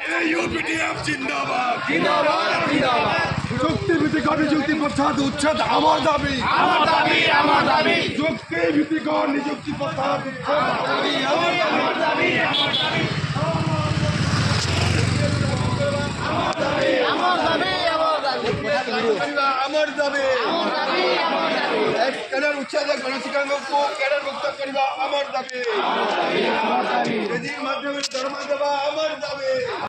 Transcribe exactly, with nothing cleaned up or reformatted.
UPDF জিন্দাবাদ জিন্দাবাদ জিন্দাবাদ চুক্তি ভিত্তিক নিযুক্তি প্রথার উচ্ছেদ আমার দাবি আমার দাবি আমার দাবি চুক্তি ভিত্তিক নিযুক্তি প্রথার উচ্ছেদ দাবি আমার আমার দাবি আমার দাবি আমার দাবি আমার দাবি আমার দাবি আমার দাবি আমার দাবি ক্যাডার উচ্ছেদ গণশিক্ষা মুক্ত ক্যাডার মুক্ত করিবা আমার দাবি আমার দাবি আমার দাবি মাধ্যমে ধর্ম দেবা আমার দাবি।